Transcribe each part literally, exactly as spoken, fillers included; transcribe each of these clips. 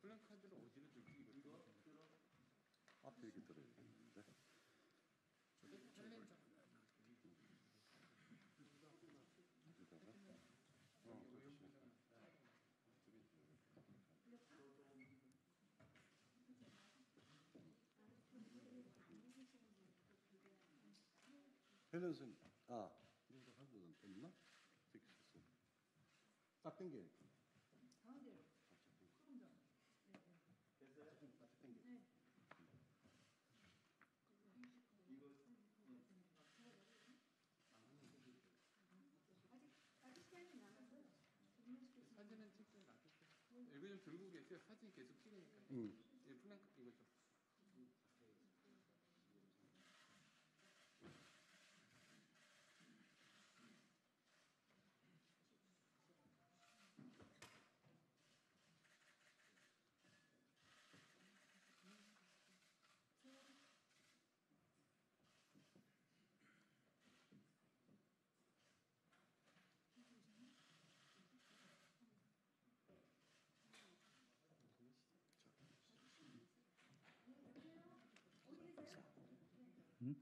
플랜카드를 어디로 들지? 이거 앞에 이렇게 들어야 되는데. 챌린저. 어, 그렇지. 헬렌 선생님, 아, 이거 한 번은 없나? 저기 있었어. 딱 당겨. 가운데로. 조금 더. 네, 네. 됐어요? 딱 당겨. 네. 이거 아직 아직 시간이 남았어요. 사진은 찍지 놔둘게요. 이거 좀 들고 계세요. 사진 계속 찍으니까. 응. 이 플랜카 이거죠. 응?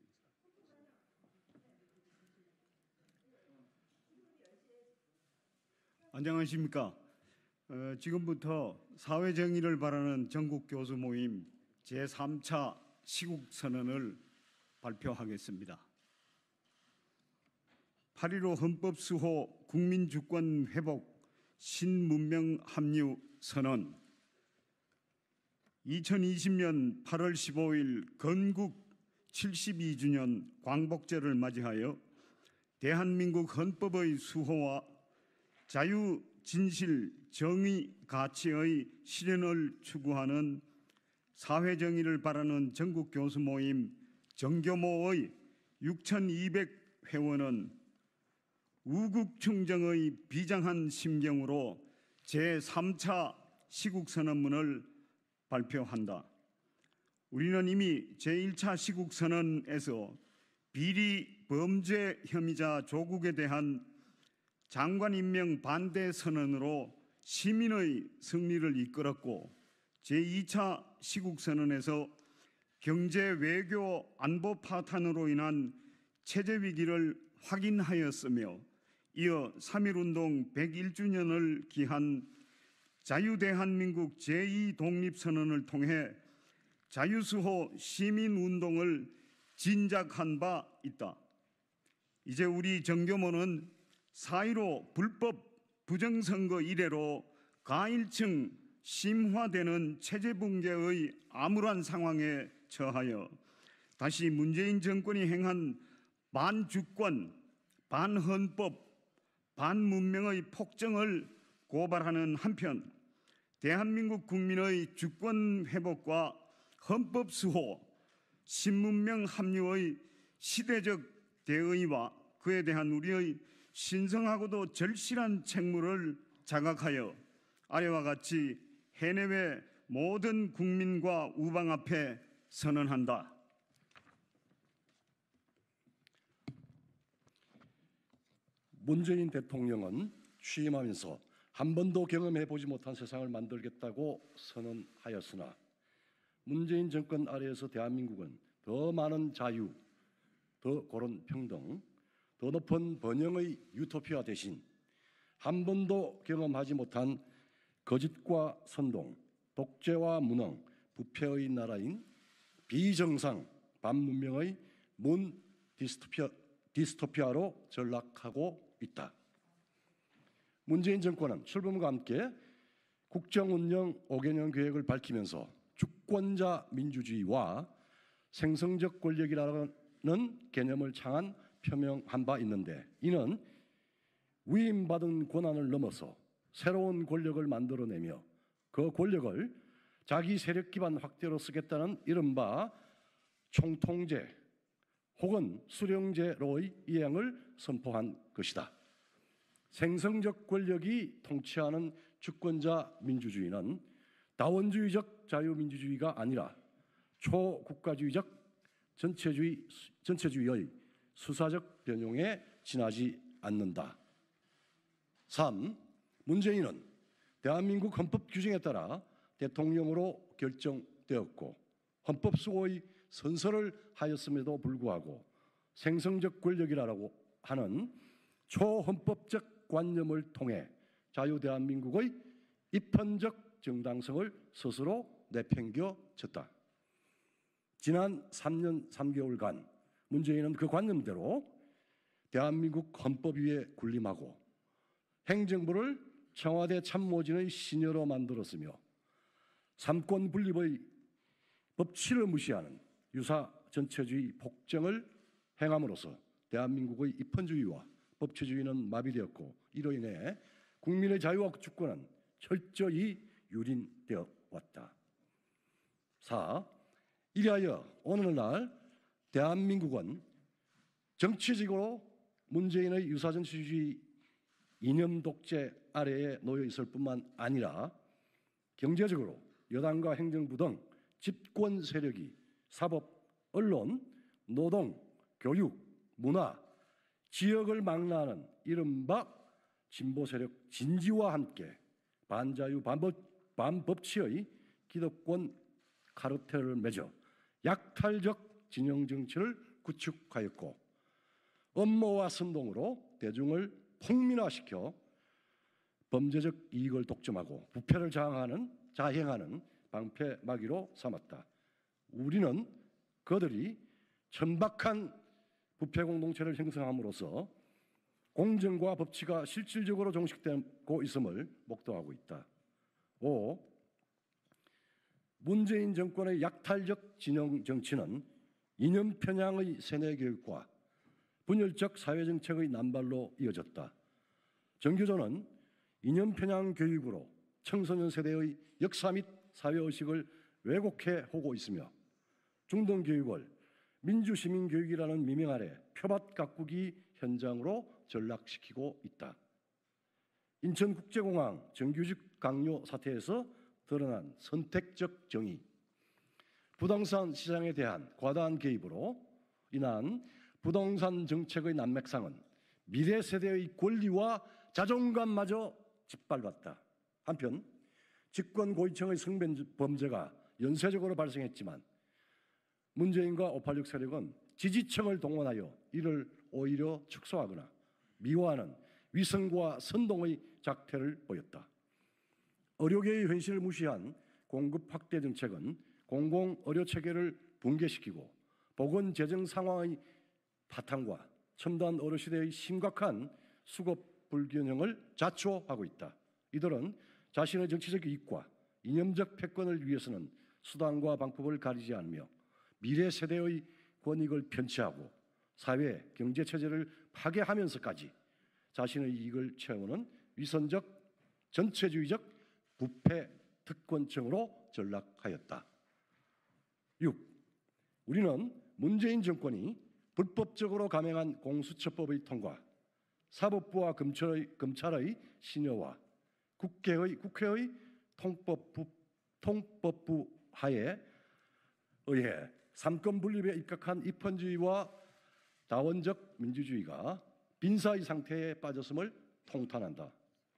안녕하십니까. 어, 지금부터 사회정의를 바라는 전국교수 모임 제삼 차 시국선언을 발표하겠습니다. 팔 일오 헌법수호 국민주권 회복 신문명 합류 선언. 이천이십 년 팔월 십오일 건국 칠십이 주년 광복절을 맞이하여 대한민국 헌법의 수호와 자유, 진실, 정의 가치의 실현을 추구하는 사회정의를 바라는 전국교수 모임 정교모의 육천이백 회원은 우국충정의 비장한 심경으로 제삼 차 시국선언문을 발표한다. 우리는 이미 제일 차 시국선언에서 비리 범죄 혐의자 조국에 대한 장관 임명 반대 선언으로 시민의 승리를 이끌었고, 제이 차 시국선언에서 경제, 외교, 안보 파탄으로 인한 체제 위기를 확인하였으며, 이어 삼일운동 백일 주년을 기한 자유대한민국 제이 독립선언을 통해 자유수호 시민운동을 진작한 바 있다. 이제 우리 정교모는 사 일오 불법 부정선거 이래로 가일층 심화되는 체제붕괴의 암울한 상황에 처하여 다시 문재인 정권이 행한 반주권, 반헌법, 반문명의 폭정을 고발하는 한편 대한민국 국민의 주권 회복과 헌법 수호, 신문명 합류의 시대적 대의와 그에 대한 우리의 신성하고도 절실한 책무를 자각하여 아래와 같이 해내외 모든 국민과 우방 앞에 선언한다. 문재인 대통령은 취임하면서 한 번도 경험해보지 못한 세상을 만들겠다고 선언하였으나 문재인 정권 아래에서 대한민국은 더 많은 자유, 더 고른 평등, 더 높은 번영의 유토피아 대신 한 번도 경험하지 못한 거짓과 선동, 독재와 무능, 부패의 나라인 비정상 반문명의 문 디스토피아, 디스토피아로 전락하고 있다. 문재인 정권은 출범과 함께 국정운영 오 개년 계획을 밝히면서 주권자 민주주의와 생성적 권력이라는 개념을 창안 표명한 바 있는데, 이는 위임받은 권한을 넘어서 새로운 권력을 만들어내며 그 권력을 자기 세력 기반 확대로 쓰겠다는 이른바 총통제 혹은 수령제로의 이행을 선포한 것이다. 생성적 권력이 통치하는 주권자 민주주의는 다원주의적 자유민주주의가 아니라 초국가주의적 전체주의, 전체주의의 수사적 변용에 지나지 않는다. 삼. 문재인은 대한민국 헌법 규정에 따라 대통령으로 결정되었고 헌법 수호의 선서를 하였음에도 불구하고 생성적 권력이라고 하는 초헌법적 관념을 통해 자유대한민국의 입헌적 정당성을 스스로 내팽겨쳤다. 지난 삼 년 삼 개월간 문재인은 그 관념대로 대한민국 헌법 위에 군림하고 행정부를 청와대 참모진의 시녀로 만들었으며 삼권 분립의 법치를 무시하는 유사 전체주의 폭정을 행함으로써 대한민국의 입헌주의와 법치주의는 마비되었고 이로 인해 국민의 자유와 주권은 철저히 유린되어 왔다. 사. 이리하여 오늘날 대한민국은 정치적으로 문재인의 유사전체주의 이념 독재 아래에 놓여 있을 뿐만 아니라 경제적으로 여당과 행정부 등 집권 세력이 사법, 언론, 노동, 교육, 문화, 지역을 망라하는 이른바 진보 세력 진지와 함께 반자유 반법, 반법치의 기득권 카르텔을 맺어 약탈적 진영 정치를 구축하였고 음모와 선동으로 대중을 폭민화시켜 범죄적 이익을 독점하고 부패를 자행하는, 자행하는 방패막이로 삼았다. 우리는 그들이 천박한 부패 공동체를 형성함으로써 공정과 법치가 실질적으로 종식되고 있음을 목도하고 있다. 오. 문재인 정권의 약탈적 진영 정치는 이념 편향의 세뇌 교육과 분열적 사회정책의 남발로 이어졌다. 정교조는 이념 편향 교육으로 청소년 세대의 역사 및 사회의식을 왜곡해 오고 있으며 중등교육을 민주시민교육이라는 미명 아래 표밭 가꾸기 현장으로 전락시키고 있다. 인천국제공항 정규직 강요 사태에서 드러난 선택적 정의, 부동산 시장에 대한 과다한 개입으로 인한 부동산 정책의 난맥상은 미래 세대의 권리와 자존감마저 짓밟았다. 한편 집권 고위층의 성범죄가 연쇄적으로 발생했지만 문재인과 오팔육 세력은 지지층을 동원하여 이를 오히려 축소하거나 미화하는 위선과 선동의 작태를 보였다. 의료계의 현실을 무시한 공급 확대 정책은 공공 의료 체계를 붕괴시키고 보건 재정 상황의 바탕과 첨단 의료 시대의 심각한 수급 불균형을 자초하고 있다. 이들은 자신의 정치적 이익과 이념적 패권을 위해서는 수단과 방법을 가리지 않으며 미래 세대의 권익을 편취하고 사회, 경제 체제를 파괴하면서까지 자신의 이익을 채우는 위선적, 전체주의적 부패 특권층으로 전락하였다. 육. 우리는 문재인 정권이 불법적으로 감행한 공수처법의 통과, 사법부와 검찰의, 검찰의 신여와 국회의, 국회의 통법부, 통법부 하에 의해 삼권 분립에 입각한 입헌주의와 다원적 민주주의가 빈사의 상태에 빠졌음을 통탄한다.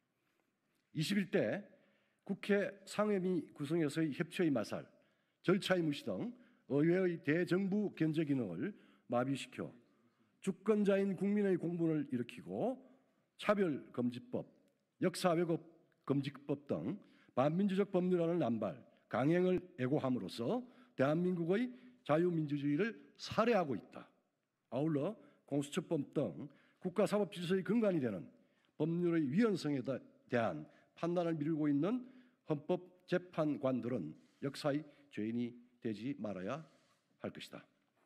이십일 대 국회 상임위 구성에서의 협치의 마살, 절차의 무시 등 의회의 대정부 견제 기능을 마비시켜 주권자인 국민의 공분을 일으키고 차별금지법, 역사왜곡 금지법 등 반민주적 법률안을 남발, 강행을 애고함으로써 대한민국의 자유민주주의를 살해하고 있다. 아울러 공수처법 등 국가사법질서의 근간이 되는 법률의 위헌성에 대한 판단을 미루고 있는 헌법재판관들은 역사의 죄인이 되지 말아야 할 것이다.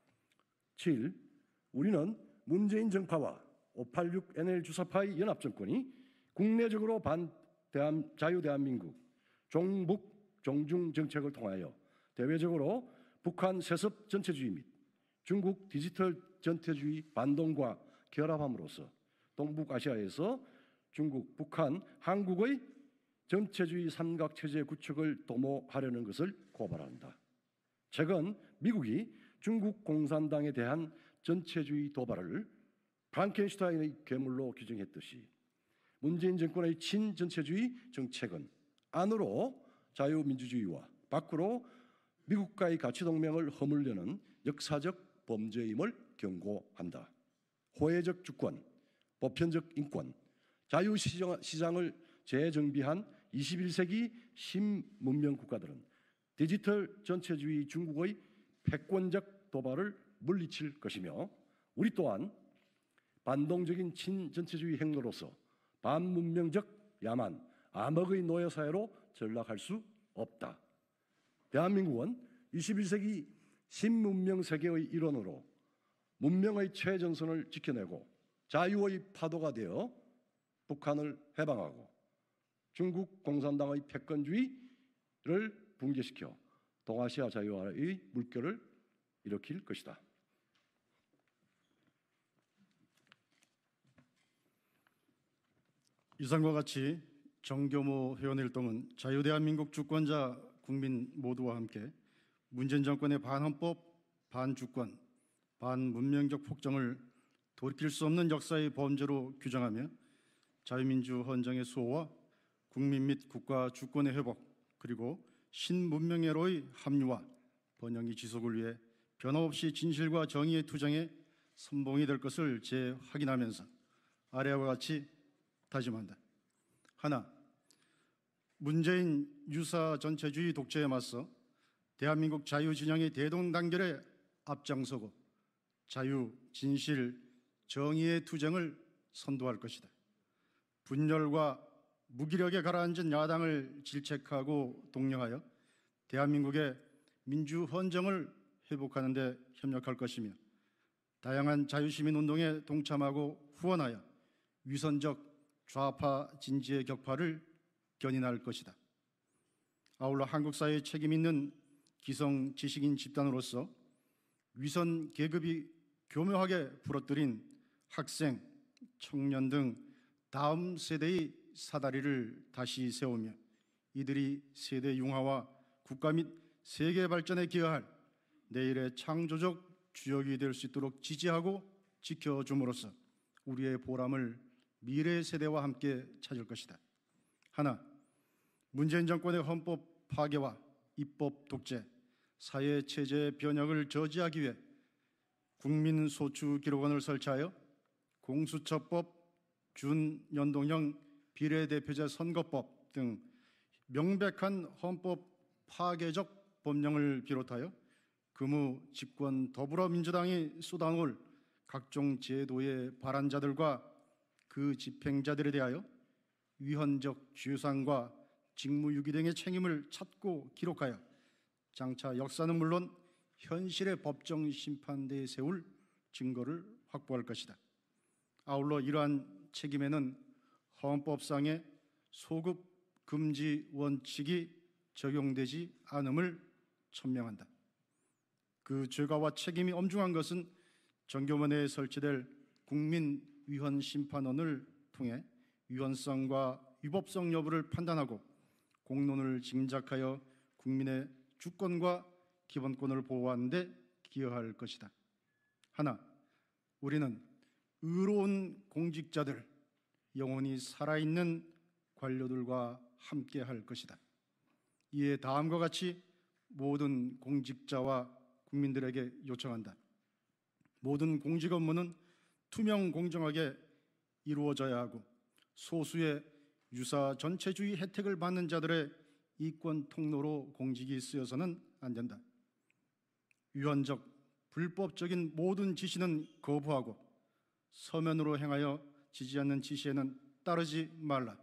칠. 우리는 문재인 정파와 오팔육 엔엘 주사파의 연합정권이 국내적으로 반 대한, 자유대한민국 종북 종중 정책을 통하여 대외적으로 북한 세습 전체주의 및 중국 디지털 전체주의 반동과 결합함으로써 동북아시아에서 중국, 북한, 한국의 전체주의 삼각체제 구축을 도모하려는 것을 고발한다. 최근 미국이 중국 공산당에 대한 전체주의 도발을 프랑켄슈타인의 괴물로 규정했듯이 문재인 정권의 친전체주의 정책은 안으로 자유민주주의와 밖으로 미국과의 가치동맹을 허물려는 역사적 범죄임을 경고한다. 호혜적 주권, 보편적 인권, 자유시장을 재정비한 이십일 세기 신문명 국가들은 디지털 전체주의 중국의 패권적 도발을 물리칠 것이며 우리 또한 반동적인 친전체주의 행로로서 반문명적 야만, 암흑의 노예사회로 전락할 수 없다. 대한민국은 이십일 세기 신문명 세계의 일원으로 문명의 최전선을 지켜내고 자유의 파도가 되어 북한을 해방하고 중국 공산당의 패권주의를 붕괴시켜 동아시아 자유화의 물결을 일으킬 것이다. 이상과 같이 정교모 회원일동은 자유대한민국 주권자 국민 모두와 함께 문재인 정권의 반헌법, 반주권, 반문명적 폭정을 돌이킬 수 없는 역사의 범죄로 규정하며 자유민주 헌정의 수호와 국민 및 국가 주권의 회복 그리고 신문명애로의 합리화, 번영의 지속을 위해 변함없이 진실과 정의의 투쟁에 선봉이 될 것을 재확인하면서 아래와 같이 다짐한다. 하나, 문재인 유사 전체주의 독재에 맞서 대한민국 자유진영의 대동단결에 앞장서고 자유, 진실, 정의의 투쟁을 선도할 것이다. 분열과 무기력에 가라앉은 야당을 질책하고 독려하여 대한민국의 민주헌정을 회복하는 데 협력할 것이며 다양한 자유시민운동에 동참하고 후원하여 위선적 좌파 진지의 격파를 견인할 것이다. 아울러 한국 사회에 책임 있는 기성 지식인 집단으로서 위선 계급이 교묘하게 부러뜨린 학생, 청년 등 다음 세대의 사다리를 다시 세우며 이들이 세대 융화와 국가 및 세계 발전에 기여할 내일의 창조적 주역이 될 수 있도록 지지하고 지켜줌으로써 우리의 보람을 미래 세대와 함께 찾을 것이다. 하나, 문재인 정권의 헌법 파괴와 입법 독재, 사회 체제 변혁을 저지하기 위해 국민소추기록원을 설치하여 공수처법, 준연동형 비례대표제 선거법 등 명백한 헌법 파괴적 법령을 비롯하여 금우 집권 더불어민주당이 쏟아놓을 각종 제도의 발안자들과 그 집행자들에 대하여 위헌적 죄상과 직무유기 등의 책임을 찾고 기록하여 장차 역사는 물론 현실의 법정 심판대에 세울 증거를 확보할 것이다. 아울러 이러한 책임에는 헌법상의 소급 금지 원칙이 적용되지 않음을 천명한다. 그 죄가와 책임이 엄중한 것은 정교원에 설치될 국민위헌심판원을 통해 위헌성과 위법성 여부를 판단하고 공론을 짐작하여 국민의 주권과 기본권을 보호하는 데 기여할 것이다. 하나, 우리는 의로운 공직자들, 영원히 살아있는 관료들과 함께할 것이다. 이에 다음과 같이 모든 공직자와 국민들에게 요청한다. 모든 공직 업무는 투명 공정하게 이루어져야 하고 소수의 유사 전체주의 혜택을 받는 자들의 이권 통로로 공직이 쓰여서는 안 된다. 위헌적, 불법적인 모든 지시는 거부하고 서면으로 행하여 지지 않는 지시에는 따르지 말라.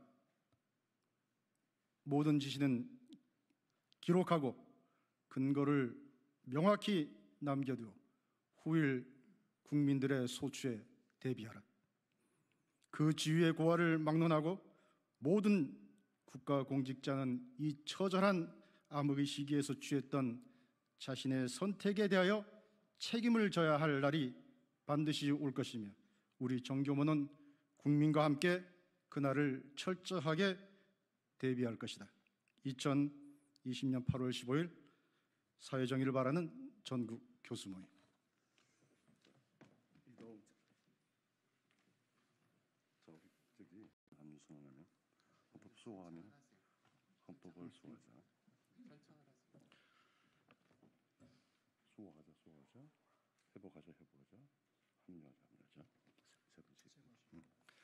모든 지시는 기록하고 근거를 명확히 남겨두어 후일 국민들의 소추에 대비하라. 그 지위의 고하를 막론하고 모든 국가 공직자는 이 처절한 암흑의 시기에서 취했던 자신의 선택에 대하여 책임을 져야 할 날이 반드시 올 것이며 우리 정교모는 국민과 함께 그날을 철저하게 대비할 것이다. 이천이십 년 팔월 십오일 사회정의를 바라는 전국 교수모임. 저기 저기 안유선하면 헌법 수호하면 헌법을 수호하자. 전청을 하세요. 수호하자, 수호하자. 회복하자, 회복하자. 합류하자, 합류하자. 세 번씩. 음.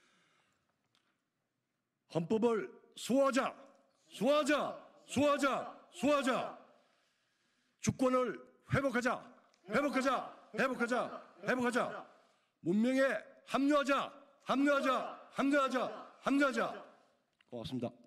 헌법을 수호하자, 수호하자, 수호하자, 수호하자. 주권을 회복하자, 회복하자, 회복하자, 회복하자. 문명에 합류하자, 합류하자, 합류하자, 합류하자. 고맙습니다.